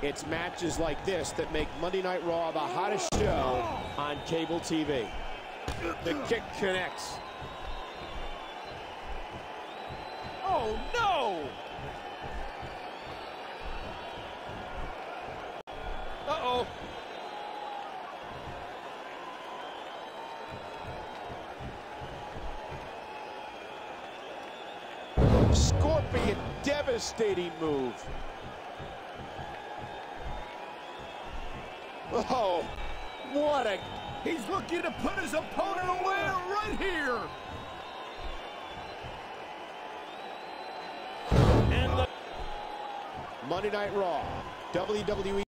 It's matches like this that make Monday Night Raw the hottest show on cable TV. The kick connects. Oh, no! Uh-oh. Scorpion, devastating move. Oh, what a... He's looking to put his opponent away right here. And the Monday Night Raw, WWE